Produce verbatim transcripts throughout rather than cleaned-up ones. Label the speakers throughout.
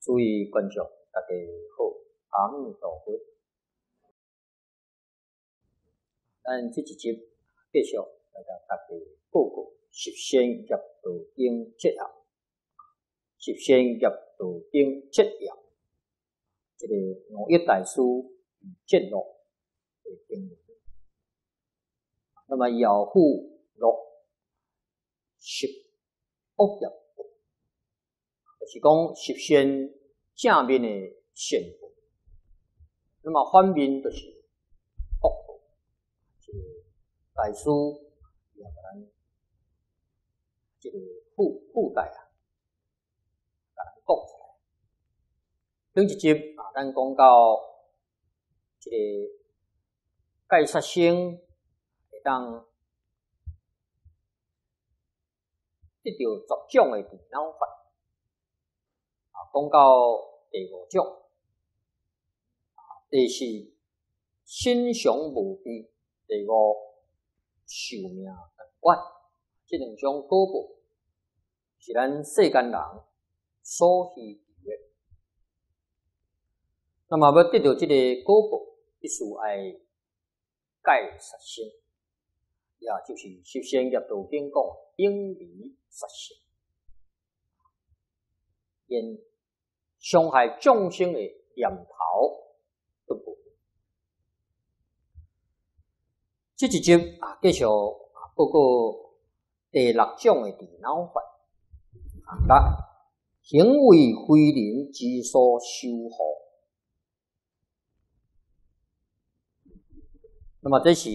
Speaker 1: 诸位观众，大家好，阿弥陀佛。咱这一集继续来甲大家报告十善业道应节要，十善业道应节要，这个五一大师节录的经文。那么要护录十恶业。就是讲十善正面的善报，那么反面就是恶报。这个大师也把咱这个附附带啊，把咱讲出来。顶一集啊，咱讲到这个戒杀生会当得到十种的电脑法。讲到第五种，第四心常无悲，第五寿命长远，这两种果报是咱世间人所希求的。那么要得到这个果报，必须爱戒杀生，也就是十善业道经讲应离杀生，因伤害众生的念头都不。这一集啊，继续啊报告第六种的电脑法。六，行为非人之所修护。那么这是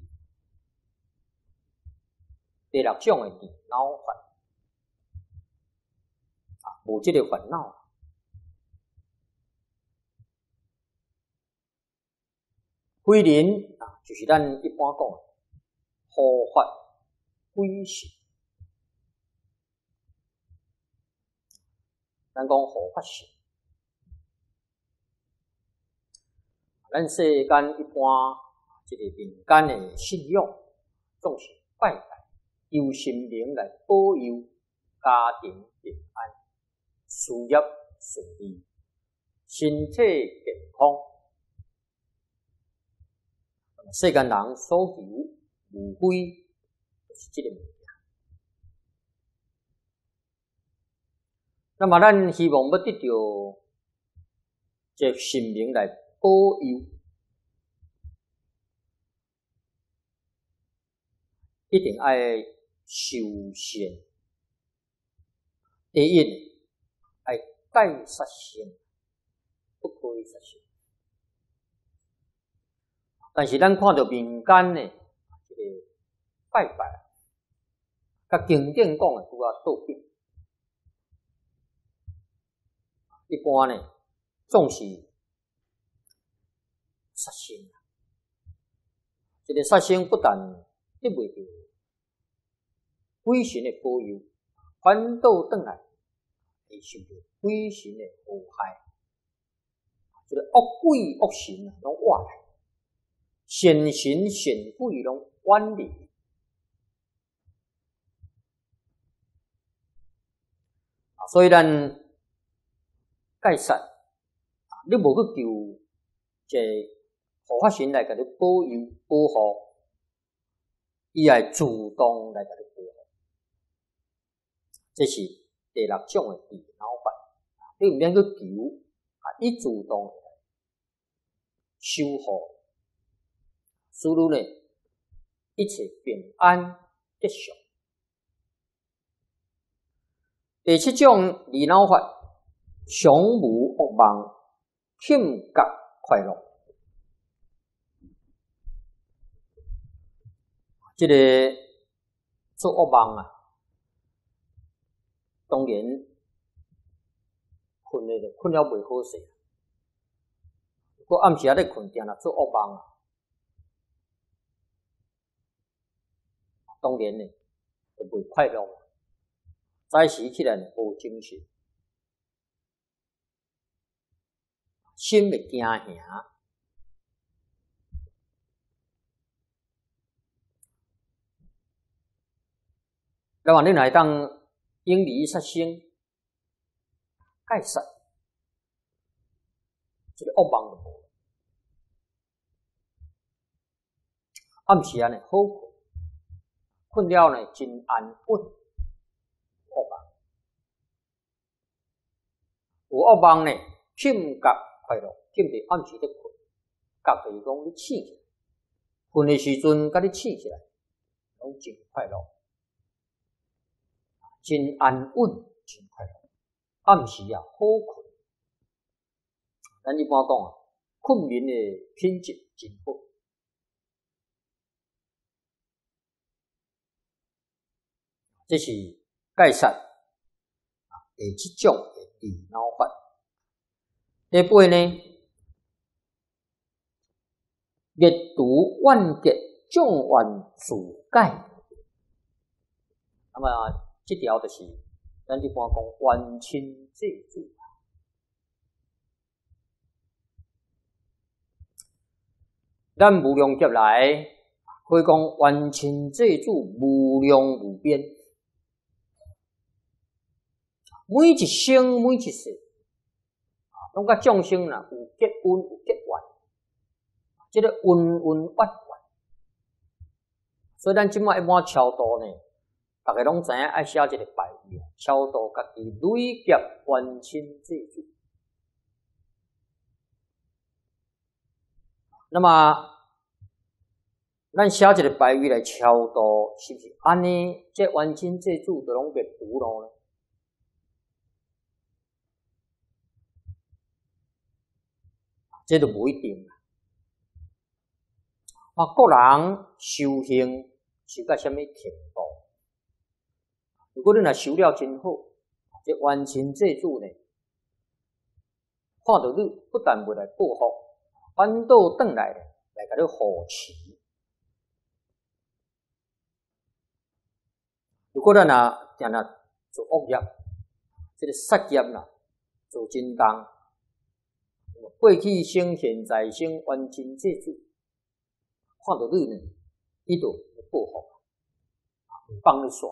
Speaker 1: 第六种的电脑法啊，无这个烦恼。非人啊，就是咱一般讲的护法非神。咱讲护法神，咱世间一般这个民间的信仰，总是拜拜，由神明来保佑家庭平安、事业顺利、身体健康。世间人所求无非就是这个物件。那么咱希望要得到这神明来保佑，一定要修善。第一，要戒杀生，不可以杀生。但是咱看到民间呢，这个拜拜，甲经典讲的拄啊倒边。一般呢，总是杀生。这个杀生不但得袂到鬼神的保佑，反倒转来会受到鬼神的祸害。这个恶鬼恶神啊，拢活来。善神善鬼拢远离，所以咱戒杀，你无去求这护法神来甲你保佑保护，伊会主动来甲你保护。这是第六种的电脑法，你毋免去求，啊，伊主动来守护。使汝呢一切平安吉祥。第七种离脑法，常无恶梦，庆觉快乐。这个做恶梦啊，当然困咧困了袂好势，不过暗时仔咧困，定若做恶梦啊。当然呢，就袂快乐。早时起来无精神，心会惊吓。那么你来当应离杀生，戒杀， 这个恶梦就无。暗时安尼好困，困了呢真安稳。恶梦，有恶梦呢，感觉快乐，感觉暗时咧困，觉就是讲你醒起来，困的时阵，甲你醒起来，拢真快乐，真安稳，真快乐。暗时啊好困，咱一般讲啊，困眠的品质真好。这是介绍啊，第七种的利脑法。第八呢，阅读万劫众怨自解。那么这条就是咱一般讲冤亲债主。咱无量劫来，可以讲冤亲债主无量无边。每一生每一世，啊，拢甲众生啦有结恩有结怨，即个恩恩怨怨。所以咱即摆一般超度呢，大家拢知影爱写一个拜语，超度家己累劫冤亲债主。那么，咱写一个拜语来超度，是不是安尼？这冤亲债主就拢灭除咯呢？这就无一定啦。啊，个人修行修到什么程度？如果你若修了真好，这冤亲债主呢，看到你不但袂来报复，反倒转来来甲你护持。如果咱若定定做恶业，这个杀业啦，做真重。过去生、现在生，冤亲债主，看到你呢，伊就报复，唔放你耍。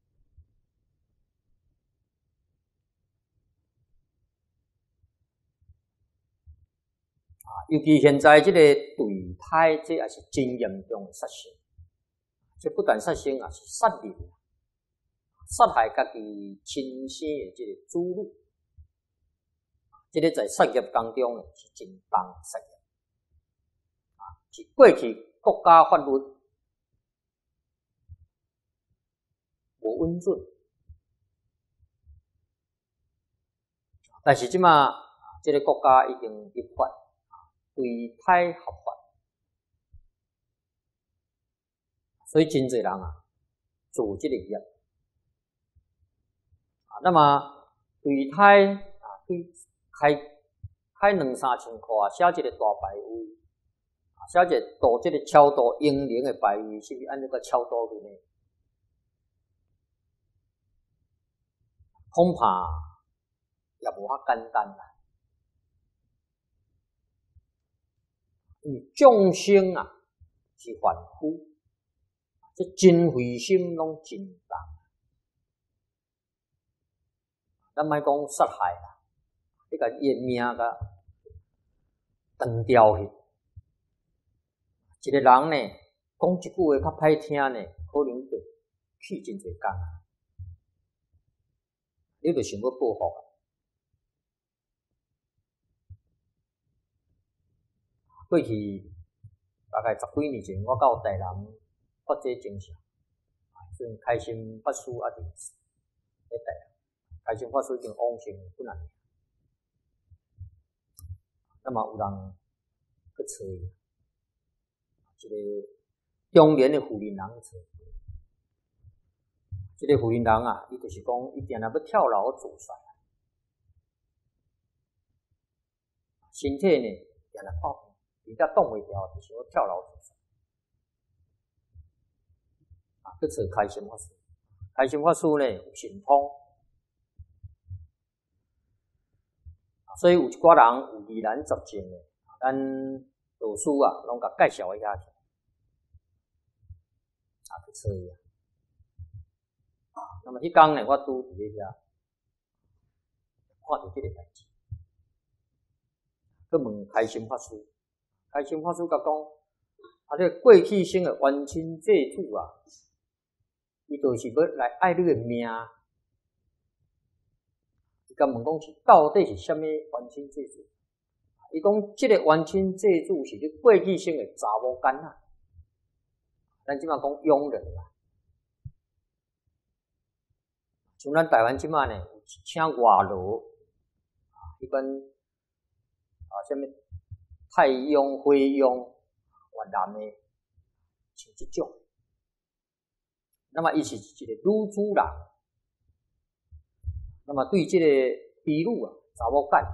Speaker 1: 啊，尤其现在这个堕胎，这也是真严重的杀生。这不但杀生，也是杀人，杀害家己亲生的这个子女。这个在杀业当中呢，是真重杀业，啊，是过去国家法律无允准，但是即马这个国家已经立法，堕胎合法，所以真侪人啊做这个业，啊，那么堕胎啊对。开开两三千块，写一个大牌位，写一个度这个超度婴灵的牌位，是不是按那个超度的呢？恐怕也无遐简单啦。因为众生啊是凡夫，这真慧心拢真重，咱莫讲杀害啦。你甲伊诶命甲断掉去，一个人呢讲一句话较歹听呢，可能就去真侪工啊，你就想要报复啊。过去大概十几年前，我到台南发这精神，所以开心法师啊，伫咧台南，开心法师已经往生几啊年。那么有人去找伊，一个中年的妇人人找，这个妇人人啊，伊就是讲，伊定定要跳楼自杀，身体呢定定发病，而且挡袂牢，就想要跳楼自杀。啊，去找开心法师，开心法师呢有神通。所以有一寡人有疑难杂症的，咱老师啊，拢甲介绍一下去，啊，去找伊啊。那么迄天呢，我拄伫咧遐，看到这个代志， 去问开心法师，开心法师甲讲，啊，这过去生的冤亲债主啊，伊就是要来爱你的命。伊甲问讲是到底是啥物冤亲债主？伊讲即个冤亲债主是你过去生的查某干啊，咱即马讲佣人啦。像咱台湾即马呢，有请外劳，啊，迄款啊，啥物太佣、菲佣、越南的，像即种。那么伊是一个女主人，那么对即个婢女啊、查某干，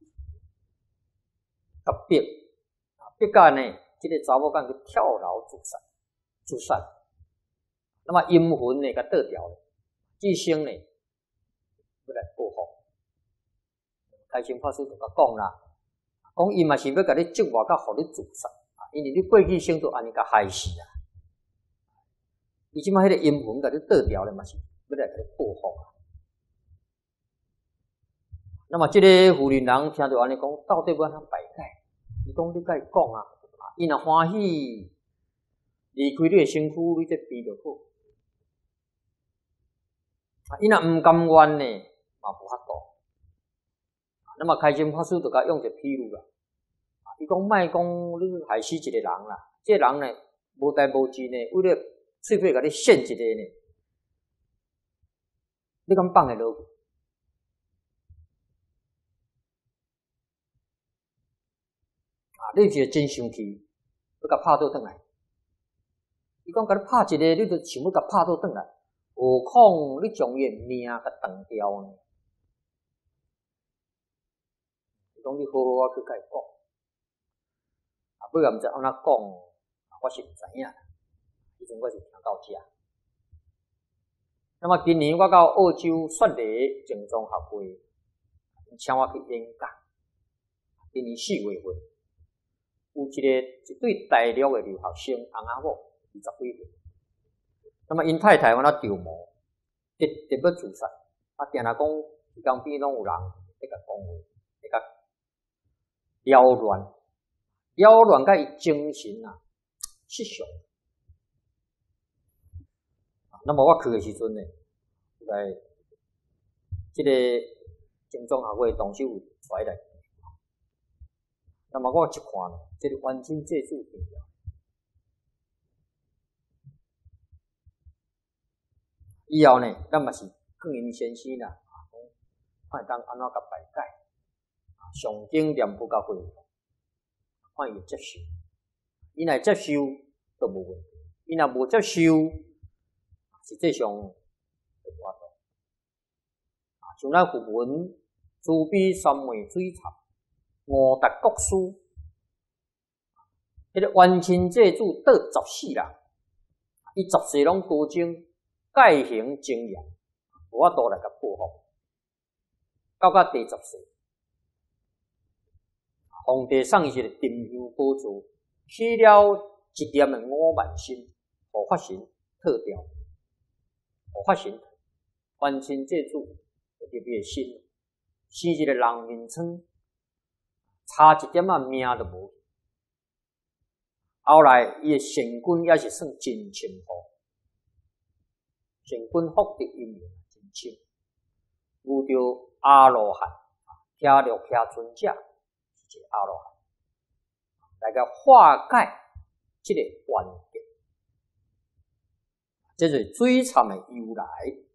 Speaker 1: 甲逼啊，逼甲呢，即个查某干去跳楼自杀，自杀。那么阴魂呢，甲倒掉了。即生呢，要来报复。开心法师就甲讲啦，讲伊嘛是要甲你折磨，甲互你自杀，因为你过去生就安尼甲害死啊。伊即摆迄个阴魂甲你倒掉了嘛，是要来甲你报复啊。那么即个妇人人听到安尼讲，到底要安怎排解？伊讲你甲伊讲啊，伊若欢喜离开你的身躯，你则避就好。啊，伊若毋甘愿呢，嘛无法度。那么开心法师就甲用一个譬喻啦，伊讲莫讲你害死一个人啦，这个人呢无代无志呢，为了喙皮甲你献一个呢，你敢放会落去？啊，你就是真生气，要甲拍倒转来。伊讲甲你拍一个，你就想要甲拍倒转来。何况你将伊诶命甲断掉呢？伊讲你好好啊去甲伊讲，啊，尾也毋知安怎讲，我是毋知影。以前我是听到遮。那么今年我到澳洲雪梨正宗学会，请我去演讲。今年四月份，有一个一对大陆诶留学生翁仔某，二十几岁。那么因太太往那着魔，直直要自杀，啊，定来讲，伊江边拢有人在甲讲话，在甲扰乱，扰乱甲伊精神啊失常。那么我去的时阵呢，来这个正宗学会动手带来，那么我一看，这个冤亲债主对了。以后呢，咱嘛是劝因先生啦，看当安怎甲排解，上经念佛甲回复，看伊接受，伊若接受都无问题，伊若无接受，实际上会活动。像咱佛文慈悲三昧水忏，五达国师，迄个冤亲债主倒十四人，伊十四拢高精。戒行精严，无法度来甲报复。到甲第十世，皇帝送伊一个沉香宝珠，起了一点的五万心，互法神脱掉，互法神冤亲债主就入伊的心，生一个人面疮，差一点仔命都无。后来伊的成君也是算真清楚。成君福德因缘真深，遇到阿罗汉，听六听尊者是一个阿罗汉，来个化解这个冤结，这是水忏的由来。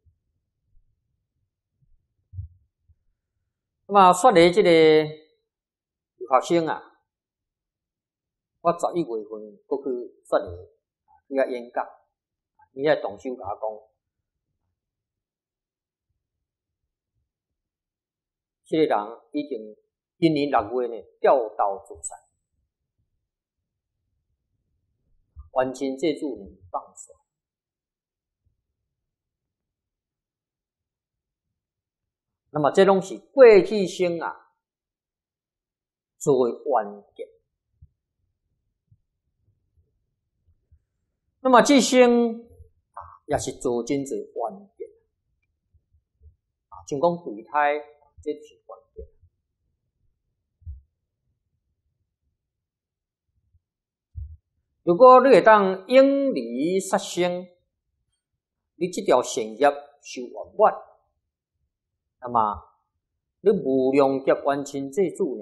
Speaker 1: 那么说来这个留学生啊，我十一月份过去说的去遐演讲，伊遐动手甲我讲。这个人已经今年六月呢掉刀自杀，冤亲债主呢放手。那么这拢是过去生啊做的冤结。那么这生啊也是做真侪冤结，啊，像讲堕胎。这是关键。 如果你会当应离杀生，你这条善业修圆满，那么你无量劫完成这主呢，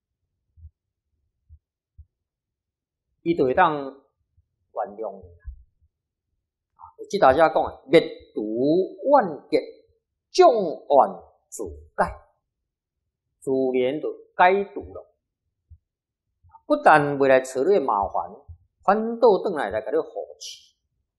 Speaker 1: 伊就会当原谅你。即大家讲诶，灭除万劫，众怨自解，自然就解除了。不但未来找你麻烦，反倒转来来甲你护持。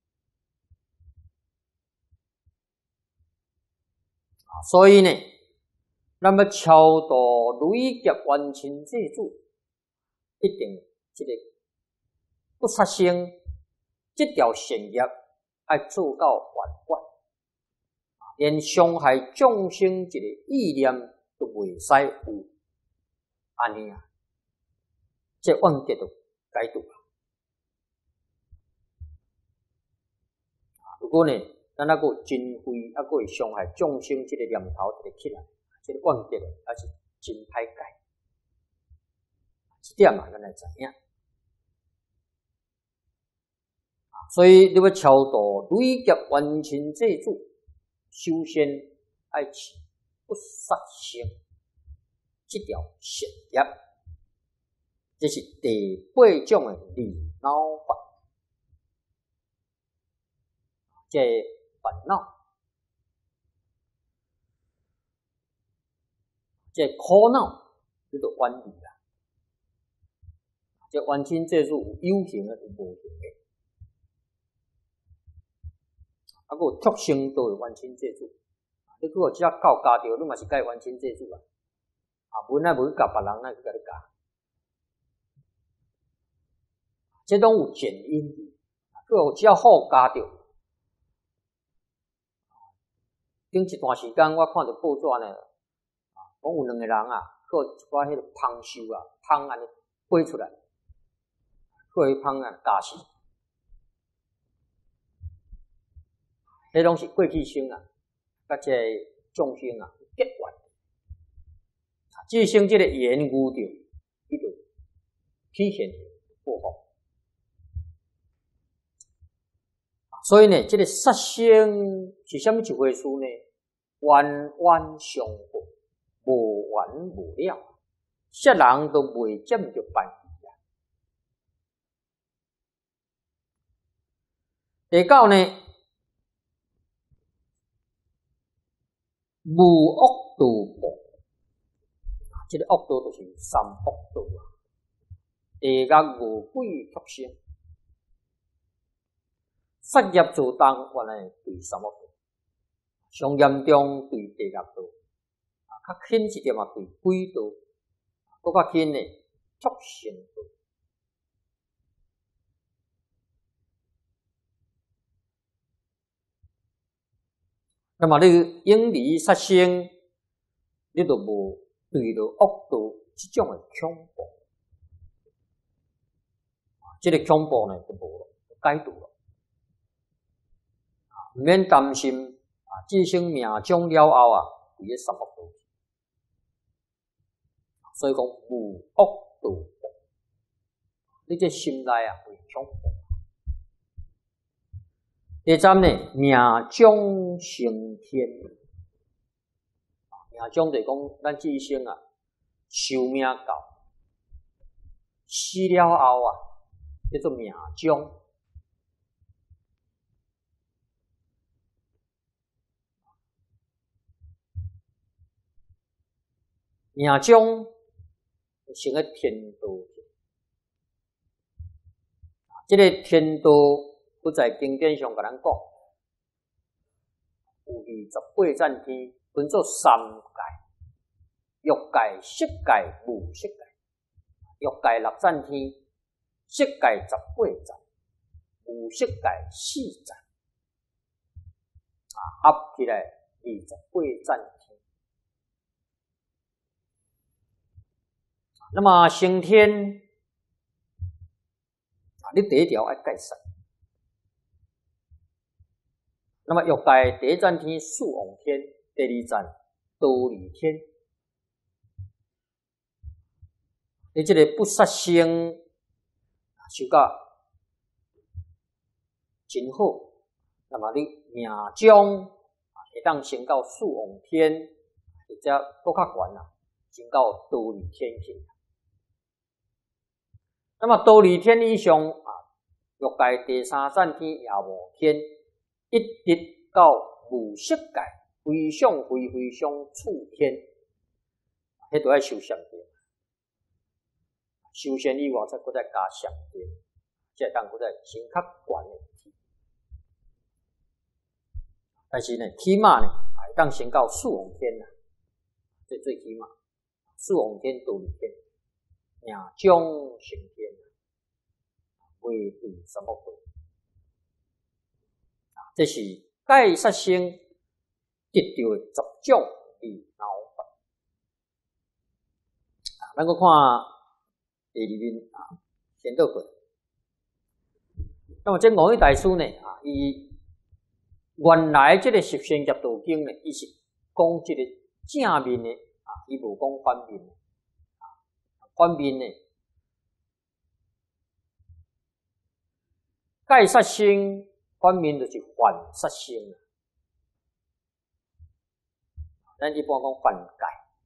Speaker 1: 所以呢，咱要超度累劫完成这主，一定这个不杀生这条善业要做到圆满，连伤害众生这个意念都袂使有，安尼啊，这冤结就解除了。如果呢，咱还佫有真非，还佫会伤害众生这个念头一个起来，这个冤结还是真歹解。这点嘛，咱来知影。所以你要超度累劫完成这主，首先爱持不杀生这条善业，这是第八种的利恼法。这烦恼，这苦恼，你就远离啦。这完成这主有有形的，有无形的。啊，佫有畜生都会完成这主，你佫有只狗咬着，你嘛是该完成这主啊。啊，无奈无去咬别人，那去甲你咬，这拢有前因。佫有只虎咬着，顶一段时间我看到报纸呢，讲有两个人啊，佫有一寡迄个芳寿啊，芳安尼飞出来，佫有芳啊咬死。迄拢是过去生啊，甲这众生啊结缘，即生即个缘遇着，伊就体现报复。所以呢，这个杀生是啥物一回事呢？冤冤相报，无完无了，杀人都袂占着便宜啊。第九呢？无恶道报，这个恶道就是三恶道啊。地狱无鬼畜生，杀业做当原来对三恶道，上严重对地狱道，啊，较轻一点嘛对鬼道，搁较轻的畜生道。那么你应离杀生，你就无对着恶道这种的恐怖，这个恐怖呢就无了，解除了，唔免担心啊，这生命终了后啊，伫咧三恶道，所以讲无恶道报，你这心内啊会恐怖。第三呢，命终升天。命终就是讲，咱这一生啊，寿命到死了后啊，叫做命终。命终成个天道，这个天道。不在经典上甲咱讲，有二十八赞天分做三界：欲界、色界、无色界。欲界六赞天，色界十八赞，无色界四赞，啊，合起来二十八赞天。那么升天，啊，你第一条要解释。那么欲界第一赞天素王天，第二赞道理天。你这个不杀生，修到真好。那么你命中会当升到四王天，或者搁较悬啦，升到倒立天去。那么倒立天以上啊，欲界第三赞天也无天，一直到无色界，非常非非常处天，迄都要修上天。修仙以外，再搁再加上天，才会当搁再升较悬的天。但是呢，起码呢，会当升到四王天啦，这最起码，四王天倒立天，命中升天，为第什么道？这是解杀生得到的十种理脑法。啊，咱搁看第二面啊，先倒过。那么这五位大师呢，啊，伊原来这个十善业道经呢，伊是讲这个正面的啊，伊无讲反面的啊，反面的解杀生，反面就是反杀生啊。咱一般讲反解。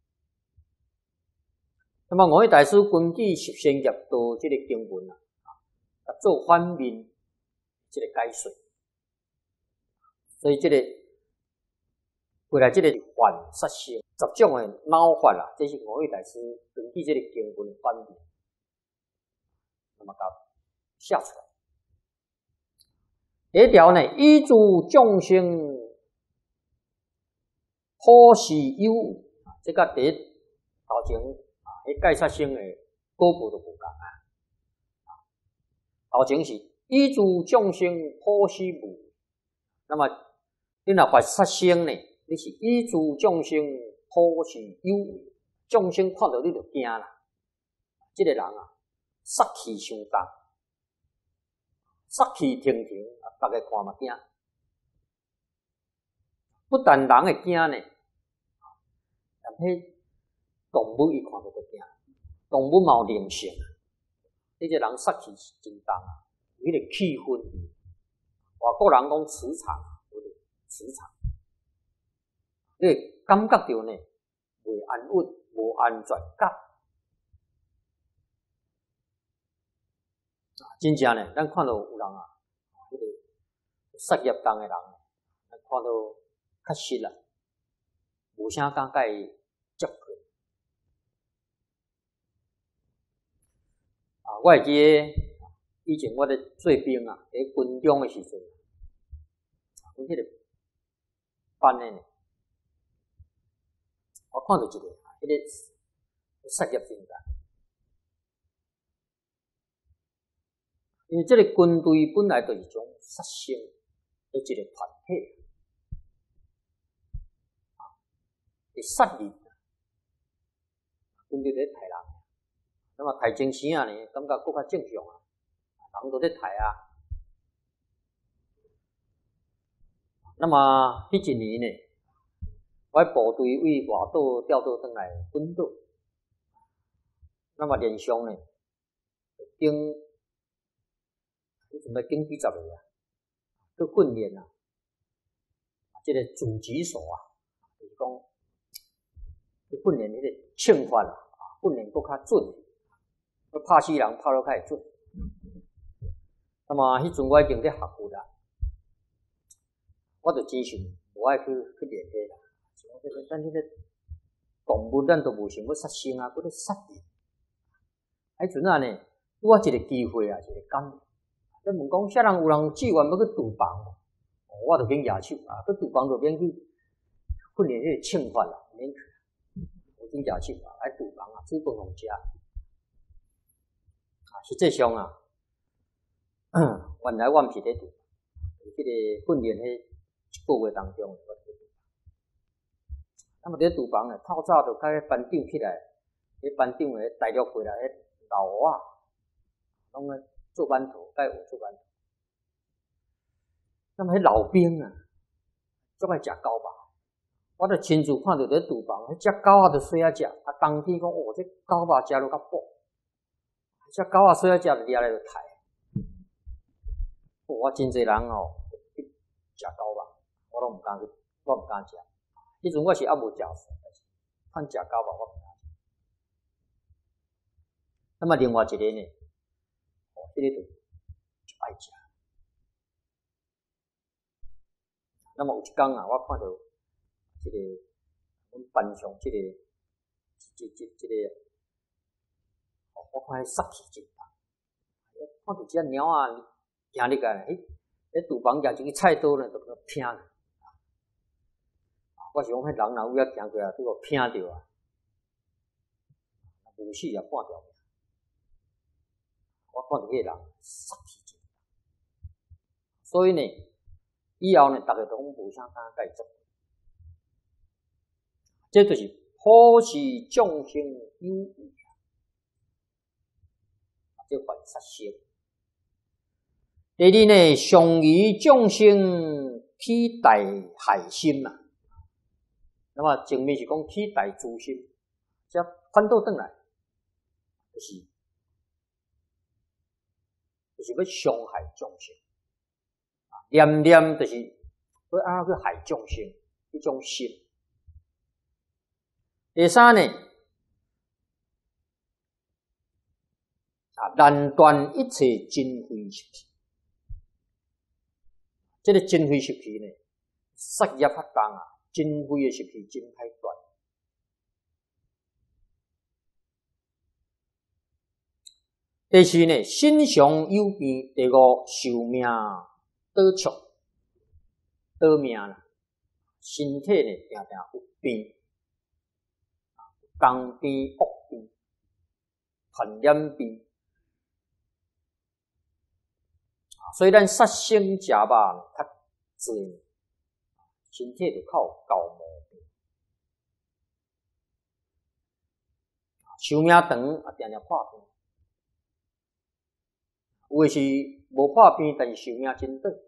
Speaker 1: 那么五位大师根据十善业道这个经文啊，啊做反面这个解说。所以这个过来这个反杀生十种的脑法啦，这是五位大师根据这个经文反面，那么甲写出来。第一条呢，依诸众生普施有误，这个第一头前啊，迄解杀生的果报就无共啊。头前是依诸众生普施无，那么你若发杀生呢？你是依诸众生普施有为，众生看到你就惊啦。这个人啊，杀气伤重，杀气腾腾，啊，大家看嘛惊。不但人会惊呢，但迄动物伊看到就惊。动物嘛有灵性啊，这个人杀气是真重啊，有迄个气氛。外国人讲磁场。磁场，你感觉到呢，袂安稳，无安全感。真正呢，咱看到有人啊，迄个杀业重的人，咱看到较实啦，无啥敢甲伊接近。啊，我会记得以前我咧做兵啊，伫军中的时阵，阮迄个。班呢，我看到一个，迄个杀业真重，因为这个军队本来就是一种杀生的一个团体，啊，是杀人，军队在杀人，那么杀精神啊呢，感觉更较正常啊，人都在杀啊。那么迄一年呢，我部队为外岛调到转来本岛，那么连续呢，经迄阵要经几十个啊，去训练啊，这个主击手啊，就是讲去训练迄个枪法啊，训练更较准，要拍死人拍到较会准。那么迄阵我已经在学过啦。我就真想无爱去去练迄啦，咱迄个动物咱都无想要杀生啊，搁咧杀人。迄阵啊呢，我一个机会啊，一个感恩。咱问讲，啥人有人志愿要去厨房，我就免举手啊，去厨房就免去训练迄个枪法啦，免去。我免举手啊，来厨房啊，煮饭互食。啊，实际上啊，原来我毋是咧厨房，迄个训练迄。一个月当中，我伫那么伫厨房咧，透早就甲迄班长起来，迄班长诶带了过来，迄老啊，拢咧做馒头，甲伊学做馒头。那么迄老兵啊，足爱食狗肉，我著亲自看到伫厨房，迄只狗仔著细仔食，啊，当天讲哦，这狗肉食落较饱，只狗仔细仔食掠来就刣。 我真侪人哦，去食狗肉，我拢毋敢去，我毋敢食。迄阵我是还无食素，但是看食狗肉我毋敢食。那么另外一个呢，哦，迄、那个就爱食。那么有一天啊，我看到这个阮班上这个这这这个，哦，我看迄杀气真重。看到只猫啊，行入来，迄迄厨房举一个菜刀呢，就给拼了。我是讲，迄人若有遐行过来，拄个拼着啊，无死也半条命。我看到迄个人杀气真重，所以呢，以后呢，逐个都讲无啥敢甲伊做。这就是普世众生有义啊，这犯杀生。第二呢，上于众生起大害心啊。那么前面是讲起大诛心，这反倒转来，就是就是要伤害众生，念念就是要安怎去害众生，迄种心。第三呢，啊，难断一切真非实体。这个真非实体呢，杀业发动啊，真非的实体真歹断。第四呢，身上有病。第五，寿命短促，短命啦，身体呢定定有病，公病、恶病、传染病。所以咱杀生食肉较济，身体就较有高毛病。寿命长啊，定定破病。有诶是无破病，但是寿命真短。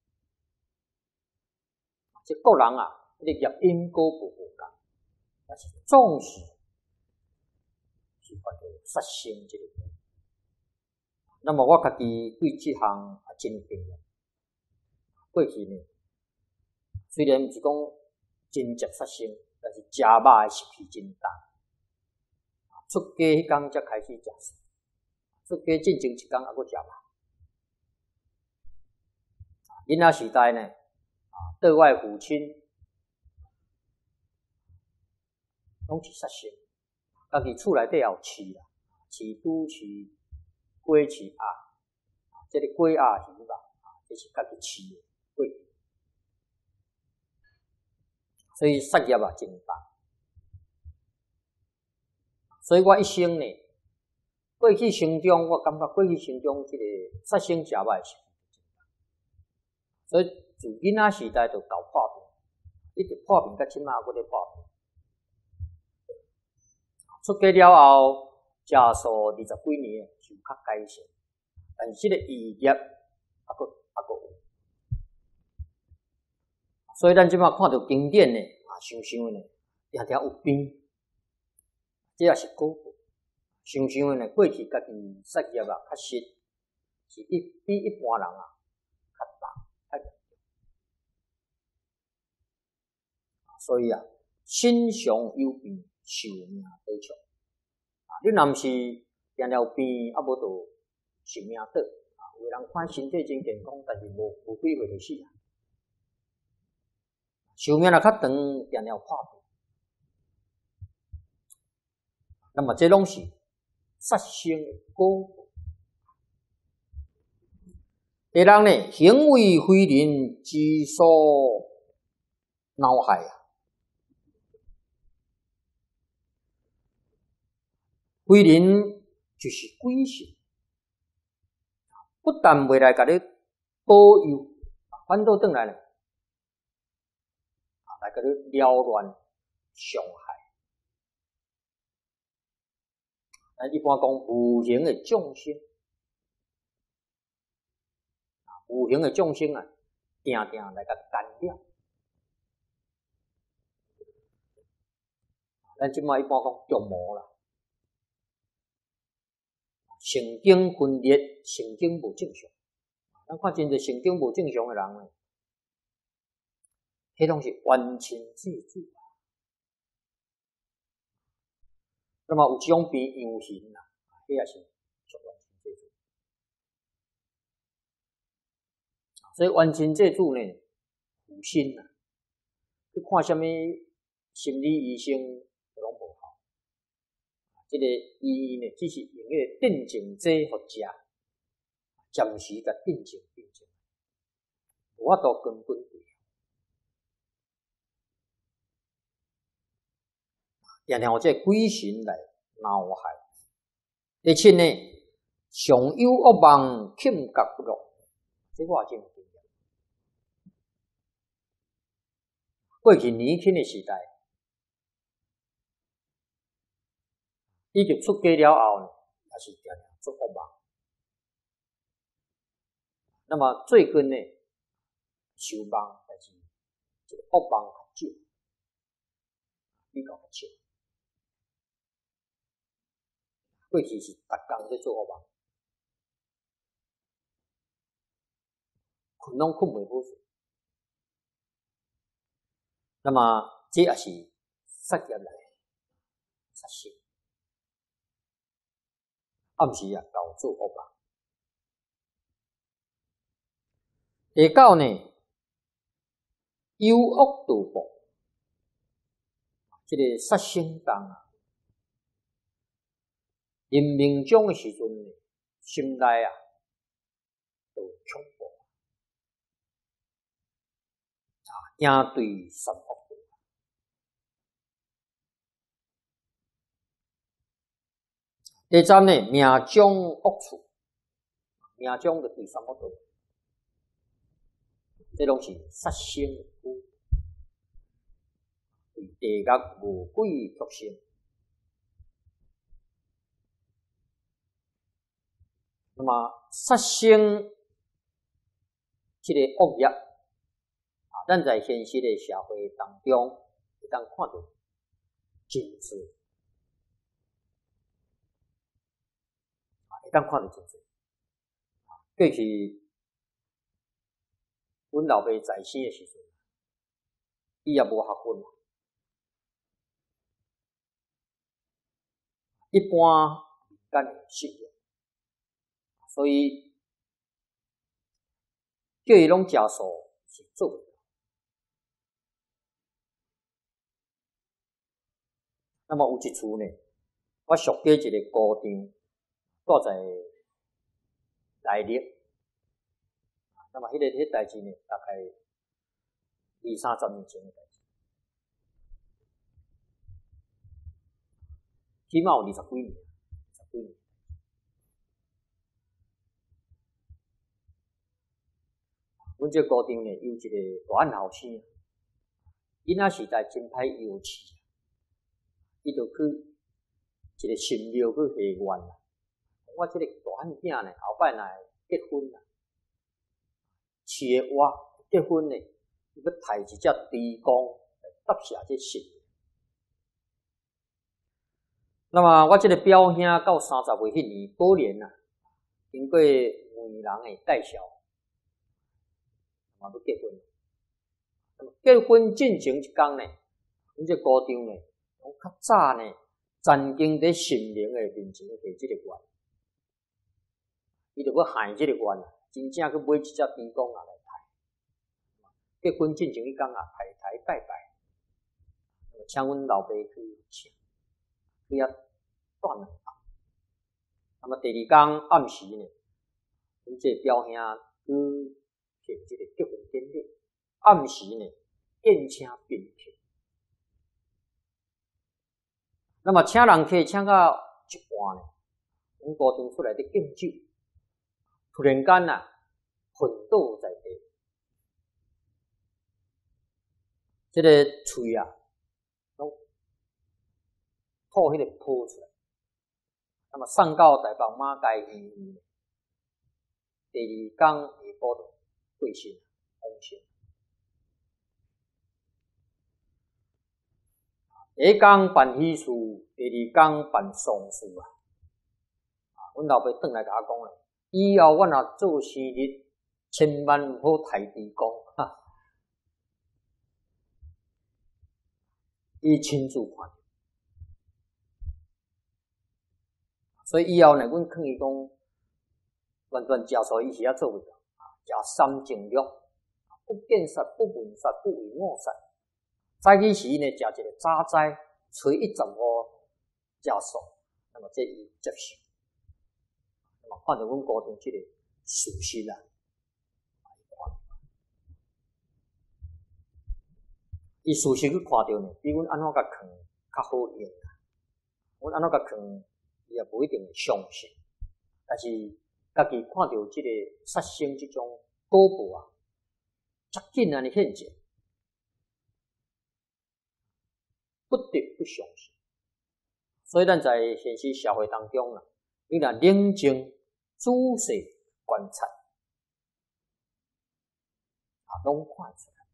Speaker 1: 即个人啊，迄个业因果不无共，但是总是是犯着杀生这个。那么我家己对这项也真经验。过去呢，虽然毋是讲真食杀生，但是食肉诶习气真重。出家迄天才开始食素，出家进前一天还佫食肉。囡仔时代呢，啊，对外父亲拢是杀生，家己厝内底也有饲啦，饲猪、饲鸡、饲鸭，这个鸡鸭鱼肉，这是家己饲的鸡，所以杀业啊真重。所以我一生呢，过去生中，我感觉过去生中这个杀生食肉的习惯真重，所以自囡仔时代就搞破病，一直破病到即马还在破病。出家了后，食素二十几年，就较改善，但是这个意业还佫还佫有。所以咱即马看到经典呢，啊，想想呢，定定有病。这也是果报。想想的呢，过去家己杀业啊，确实是一比一般人啊较重较严重。所以啊，身上有病，寿命短促。啊，你若毋是定定有病，啊无就寿命短。啊，有的人看身体真健康，但是无无几岁就死啊。寿命若较长，定定有破病。那么这拢是杀生的果报。第六呢，行为非人之所恼害啊，非人就是鬼神，不但袂来甲你保佑，反倒转来呢，来甲你扰乱伤害。咱一般讲无形的众生，无形的众生啊，定定来甲干扰。咱即摆一般讲着魔啦，神经分裂，神经无正常， 咱看真侪成长无正常诶人咧，迄拢是冤亲债主。那么有一种病样型啦，迄也是属冤亲债主。所以冤亲债主呢，负心啦，去看什么心理医生都拢无效。这个医院呢，只是用迄个镇静剂互食，暂时甲镇静镇静，无法度根本治疗。然后这鬼神来恼害，而且呢，上有恶梦欠角落，这我也真有经验。过去年轻的时代，伊就出家了后呢，也是常常做恶梦。那么最近呢，受梦但是这个恶梦较少，比较较少。过去是逐工在做恶梦，困拢困袂好势。那么这也是杀业来杀生，暗时啊搞做恶梦。第九呢，有恶道报，这个杀生当啊。临命终的时阵呢，心内啊，就恐怖啊，应对三恶道。第三呢，命中恶处，命中就对三恶道，这拢是杀生苦，对地狱无鬼畜生。那么杀生这个恶业啊，咱在现实的社会当中会当看到真多，啊，会当看到真多。过去阮老爸在生的时阵，伊也无学问，一般民间的信仰。所以叫伊拢食素是做不到。那么有一次呢，我属过一个高场，住在内力。那么迄、那个迄、那个代志呢，大概二三十年前的代志，起码有二十几年，二十几年。阮这高场呢，有一个大汉后生，囡仔时代真歹幼稚，伊就去一个神庙去许愿啦。我这个大汉囝呢，后摆若会结婚啦，饲个活结婚呢，伊要抬一只猪公来答谢这神。那么我这个表兄到三十岁迄年，果然啊，经过媒人的介绍。嘛要结婚，那么结婚进前一天呢，阮这高场呢，讲较早呢，曾经在神明的面前提这个愿，伊就要还这个愿啊，真正去买一只猪公啊来抬。结婚进前一天啊，抬抬拜拜，请阮老爸去请，去遐住两晚。那么第二天暗时呢，阮这表兄去。这个结婚典礼，暗时呢，宴请宾客。那么请人客请到一半呢，阮高场出来咧敬酒，突然间啊，昏倒在地，这个嘴啊，拢吐迄个泡出来。那么送到大房马街医院，第二天下晡就过身，往生。第一天办喜事，第二天办丧事啊。啊，阮老爸转来甲我讲咧，以后我若做生日， 千万唔好抬低讲哈。伊亲自看到，所以以后呢，阮劝伊讲，完全食素伊是也做袂到，食三净肉，不见杀、不闻杀、不为我杀。早起时呢，食一个早斋，初一十五食素，那么这伊接受。那么看到阮高中这个事实啊，伊事实去看到呢，比阮安怎甲劝较好用啊。阮安怎甲劝，伊也无一定会相信。但是家己看到这个杀生这种果报啊，遮紧安尼现前，不得不相信。所以咱在现实社会当中啊，你若冷静仔细观察，啊，拢看出来。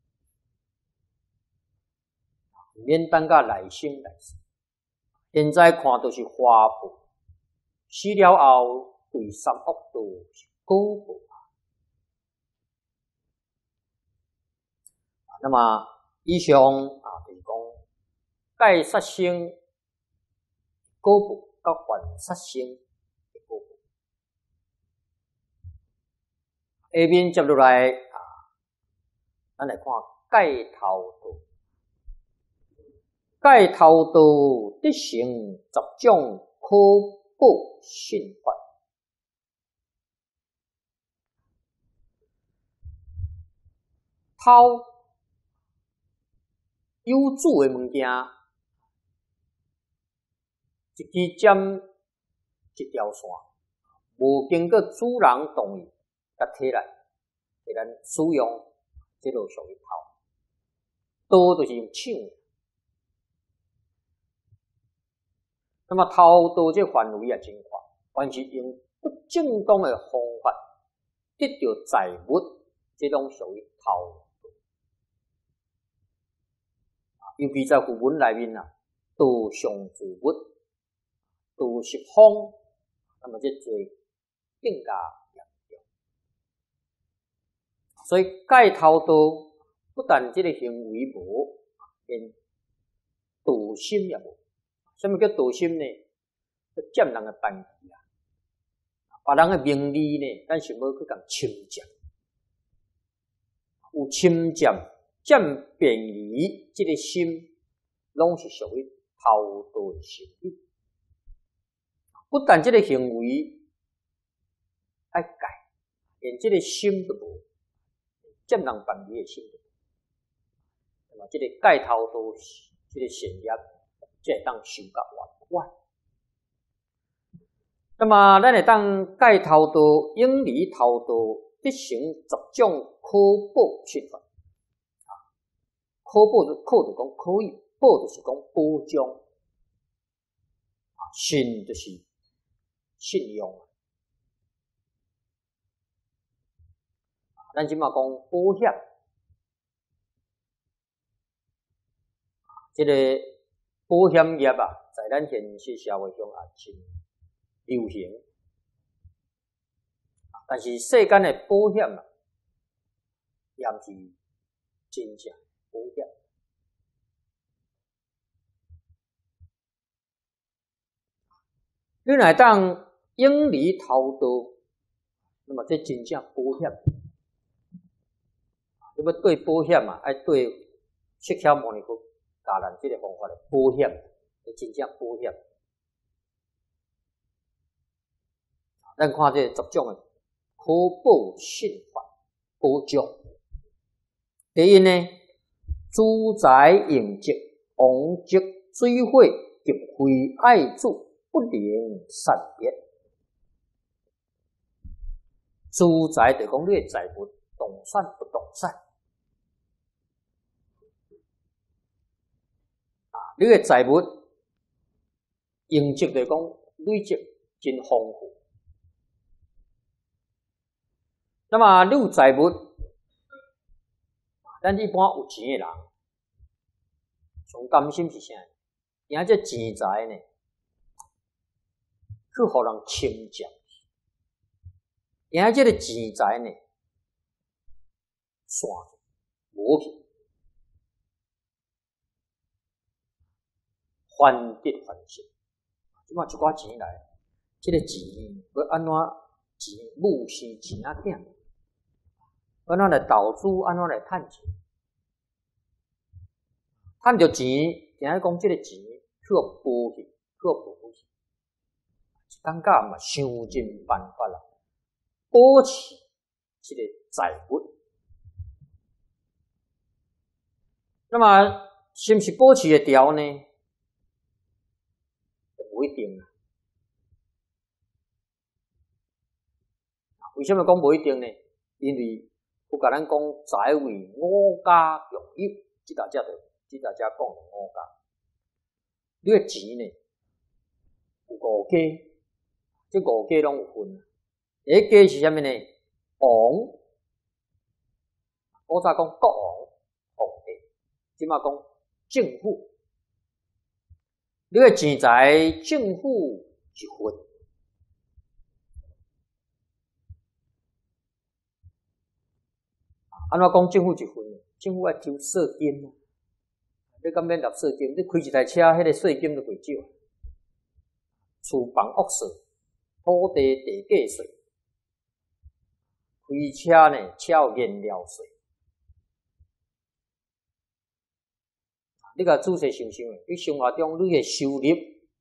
Speaker 1: 免等甲内心来说，现在看都是花报，死了后对三恶道是果报啊。那么以上啊，就是讲戒杀生果报，甲犯杀生的果报。下面接落来啊，咱来看戒头道。戒头道得成十种可报信法。偷有主的物件，一支针一条线，无经过主人同意，甲摕来给咱使用，这就属于偷。刀就是用抢。那么偷盗这范围也真宽，凡是用不正当的方法得到财物，这种属于偷盗。尤其在古文内面啊，盗上之物，盗食方，那么这罪更加严重。所以戒偷盗不但这个行为无，连盗心也无。什么叫盗心呢？占人的便宜啊，别人的名利呢，咱想要去甲侵占，有侵占、占便宜这个心，拢是属于偷盗的行为。不但这个行为爱改，连这个心都无，占人便宜的心都无。那么这个戒偷盗，这个善业。这会当修甲完完。那么，咱会当戒偷盗、远离偷盗，得成十种可报信法。啊，可报就可就讲可以，报就是讲保障。啊，信就是信用。啊，咱即马讲保险。啊，这个。保险业啊，在咱现实社会中也真流行，但是世间的保险啊，也毋是真正保险。你若当远离偷盗，那么这真正保险。你要对保险啊，爱对适巧模拟去。教咱这个方法的保险，真正保险。咱看这十种的可报信法保障。第一呢，主财应积，王积水火，极非爱主，不能善业。主财就讲你的财物动产不动产。你的财物用积来讲，累积真丰富。那么你有财物，咱一般有钱的人，上担心是啥？赢这钱财呢，去互人侵占；赢这个钱财呢， 散无去，反得反失。即马一寡钱来，即、这个钱要安怎钱母生钱仔囝？安怎来投资？安怎来趁钱？趁着钱，定係讲即个钱去互保去，去互保去，感觉嘛想尽办法啦，保持即个财物。那么是毋是保持会牢呢？不一定啊。为什么讲不一定呢？因为有甲咱讲财为五家共有，即大家就即大家讲五家。你个钱呢有五家，即五家拢有分。第一家是啥物呢？王，古早讲国王、皇帝，即马讲政府。你个钱财政府一份。安怎讲政府一份呢？政府要抽税金啊！你敢免纳税金？你开一台车，迄个税金都袂少。厝房屋税、土地地价税，开车呢，车有燃料税。你甲仔细想想诶，你生活中你诶收入，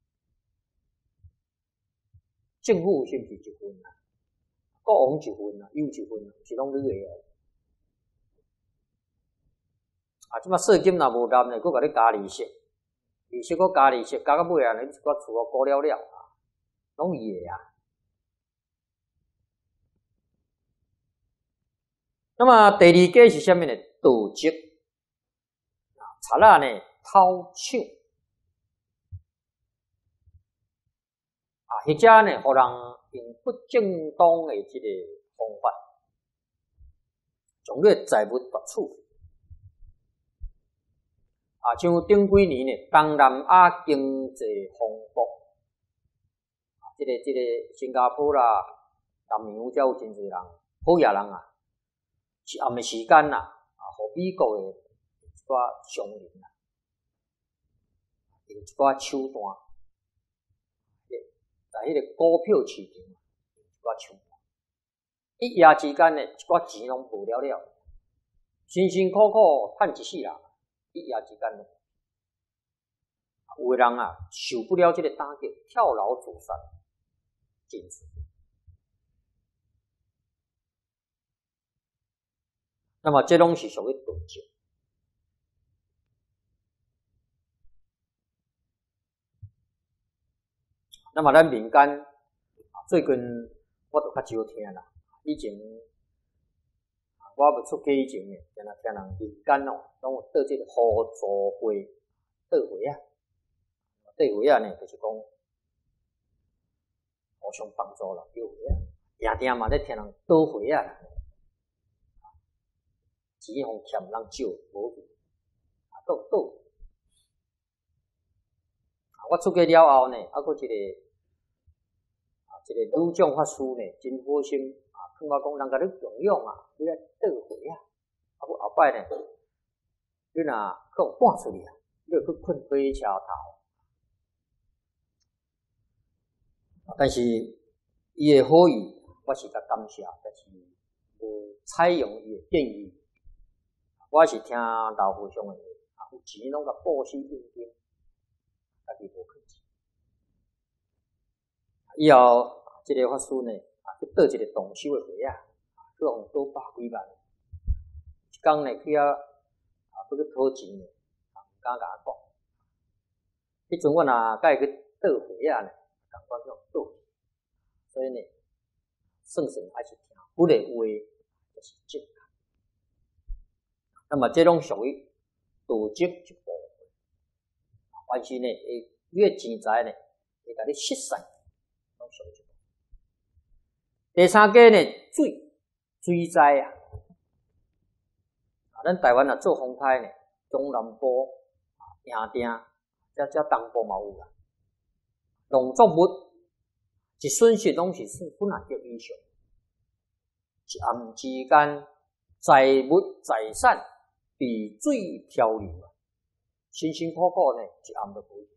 Speaker 1: 政府是毋是一份啊？国王一份啊，有一份啊，是拢你诶。啊，即马税金若无纳呢，佫甲你加利息，利息佫加利息，加到尾啊，你一寡厝啊，过了了啊，拢伊诶啊。那么第二家是啥物呢？盗贼，贼仔呢偷抢，啊，或者呢，互人用不正当诶即个方法，将你诶财物夺取。啊，像顶几年呢，东南亚经济风暴，啊，即、这个即、这个新加坡啦、南洋才有真侪人好野人啊，是暗的时间啦，啊，互美国的一寡商人啊，用一寡手段，在迄个股票市场用一寡手段，一夜之间呢，一寡钱拢无了了，辛辛苦苦趁一世人。一夜之间呢，有的人啊受不了这个打击，跳楼自杀，真是。那么这拢是属于盗窃。那么咱民间最近我就较少听啦，以前。我要出家以前呢，定定听人民间哦，拢有倒即个互助会、倒会啊，倒会啊呢，就是讲互相帮助啦，倒会啊，定定嘛咧听人倒会啊啦，钱互欠人少无去，啊，倒倒。我出家了后呢，还佫一个啊，一个女将法师呢，真好心。看我讲，人甲你供养啊，你来倒回啊，啊，佮后摆呢，你若去互赶出去啊，你就去困火车头。但是伊诶好意，我是甲感谢，但是无采用伊诶建议。我是听老和尚诶话，有钱拢甲布施印经，家己无去钱。以后即个法师呢？去倒一个动手的会啊，去互倒百几万。一工呢去啊，啊，要去讨钱呢，啊，毋敢甲我讲。迄阵我若甲伊去倒会啊呢，共款去互倒。所以呢，算算还是听佛的话，就是正确。那么这种属于盗窃一部分，但是呢，会你的钱财呢，会甲你失散，拢属于。第三个呢，水水灾啊，啊，咱台湾啊做风台呢，中南部啊、平定，遮遮东部嘛有啦。农作物一损失拢是算几啊亿以上，一暗之间财物财产比水漂流啊，辛辛苦苦呢一暗都无去。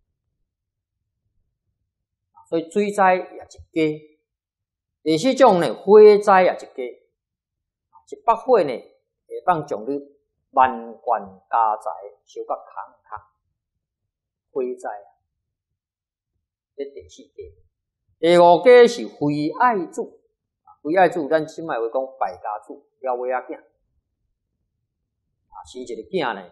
Speaker 1: 所以水灾也一家，第四种呢火灾也一家，一把火呢会当将你万贯家财烧到空空，火灾啊，这第四家。第五家是非爱子，非爱子咱即卖话讲败家子，了尾仔囝，啊生一个囝呢，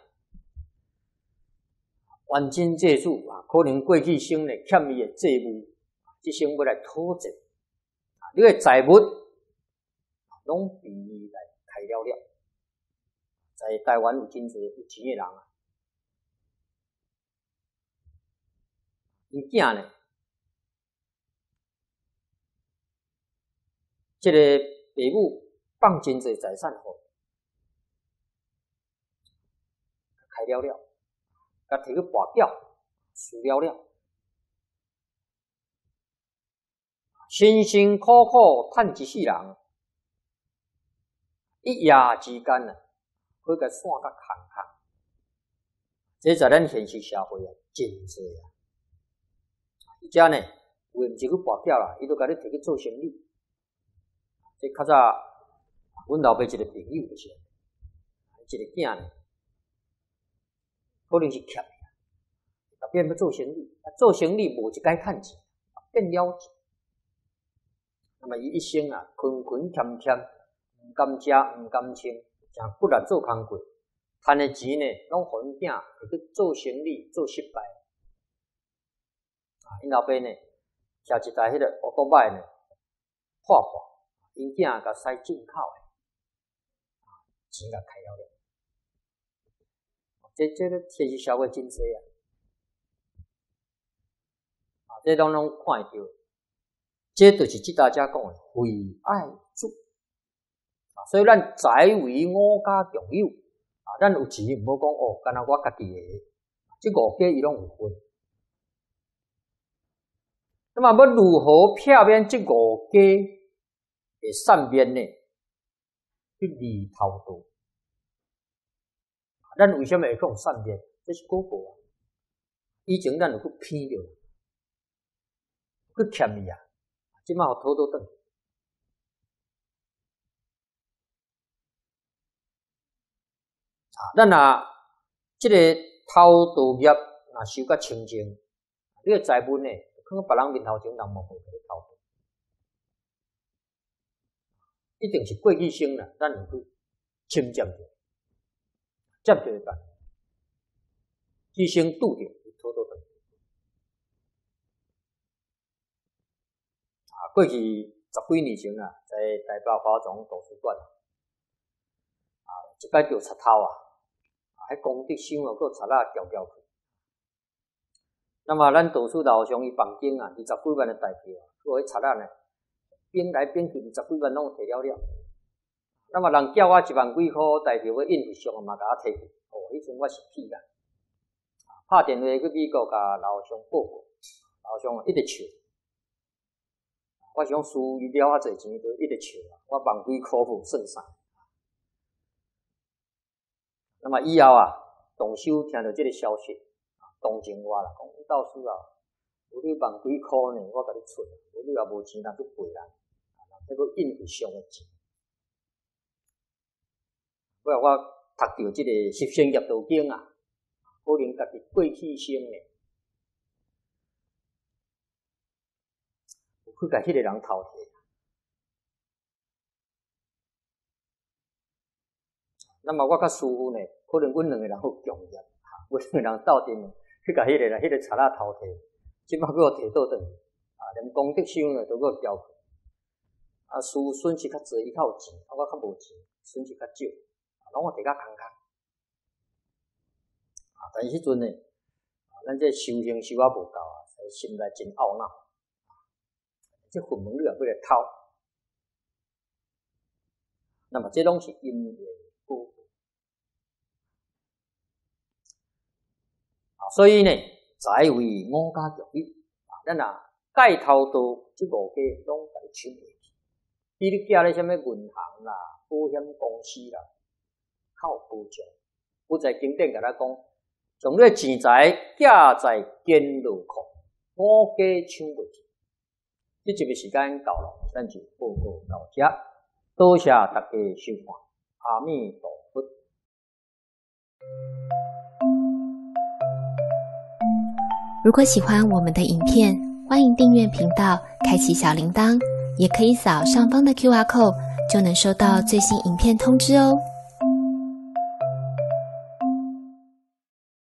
Speaker 1: 冤亲债主啊，可能过去生呢欠伊的债务。即生要来讨债，你的财物拢被伊来开了了。在台湾有真侪有钱的人啊，因囝呢，即、这个父母放真侪财产互，开了了，甲摕去跋筊，输了了。辛辛苦苦赚一世人，一夜之间啊，佢甲散甲空空。这在咱现实社会啊，真侪啊。而且呢，有诶毋是去跋筊啦，伊都甲你摕去做生意。这较早，阮老爸一个朋友就是，一个囝呢，可能是欠的，特别要做生意，做生意无一解趁钱，变了钱。那么伊一生啊，困困欠欠，毋甘食，毋甘穿，真骨力做工过，赚的钱呢，拢互因囝去做生意做失败。啊，因老爸呢，骑一台迄个乌托摆呢，破破，因囝甲使进口的，钱甲开了了。这这个现实社会真济啊，啊，这拢拢看会到。这就是即大家讲的非爱子，啊，所以咱财为五家共有，啊，咱有钱毋好讲哦，干那我家己的，即五家伊拢有分。那么要如何避免即五家的善变呢？去离偷盗，咱为什么会讲善变？这是果报啊！以前咱有去骗着，去欠伊啊。即摆互偷倒转，啊，咱若即个偷盗业若收较清净，你个财物呢，放喺别人面头前，人无会去偷盗，一定是过去生啦，咱有去侵占着，占着会办，即生拄着偷倒转。过去十几年前啊，在台北华总图书馆啊，一摆钓贼头啊，喺公德箱啊，个贼仔搅搅去。那么咱图书楼上伊房间啊，二十几万的台票啊，个迄贼仔呢，变来变去，二十几万拢摕了了。那么人叫我一万几箍台票要印去上嘛，甲我摕去。哦，迄阵我是屁啦，拍电话去美国甲楼上报告，楼上一直笑。我想输伊了遐侪钱，就一直笑啊！我万几箍无算啥。那么以后啊，动手听到这个消息，同情我啦，讲老师啊，有你万几箍呢，我甲你出，有你也无钱，那去赔人，这个印去上的钱。我我读到这个《十善业道经》啊，可能家己过去生呢。去甲迄个人偷摕，那么我甲师傅呢，可能阮两个人好共业，阮两个人斗阵去甲迄个人、迄个贼仔偷摕，即摆佫摕倒转去，啊，连功德箱呢都佫交去，啊，师傅损失较济，伊较有钱，啊，我较无钱，损失较少，拢我摕较空空，啊，但是迄阵呢，啊，咱这修行修啊无够啊，心内真懊恼。这佛门你也要来偷，那么这拢是因缘果报啊，所以呢，财为五家共有啊，咱啊戒偷盗，这五家拢甲你抢回去。比你寄咧什么银行啦、保保险公司啦，较有保障。有在经典甲咱讲，将你的钱财寄在坚牢库，我家抢袂去。这集的时间到了，咱就报告到这。多谢大家收看，阿弥陀佛。
Speaker 2: 如果喜欢我们的影片，欢迎订阅频道，开启小铃铛，也可以扫上方的 Q R code，就能收到最新影片通知哦。